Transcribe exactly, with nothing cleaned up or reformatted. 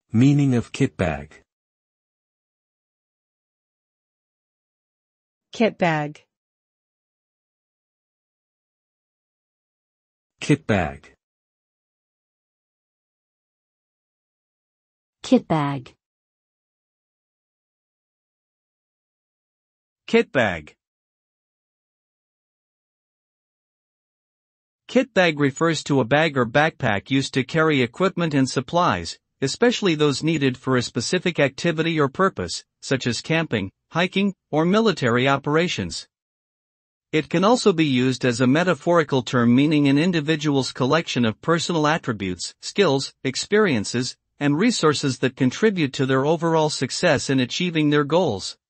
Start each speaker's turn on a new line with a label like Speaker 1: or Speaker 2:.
Speaker 1: Meaning of kitbag.
Speaker 2: Kitbag.
Speaker 1: Kitbag.
Speaker 3: Kitbag.
Speaker 4: Kitbag. Kitbag refers to a bag or backpack used to carry equipment and supplies, especially those needed for a specific activity or purpose, such as camping, hiking, or military operations. It can also be used as a metaphorical term meaning an individual's collection of personal attributes, skills, experiences, and resources that contribute to their overall success in achieving their goals.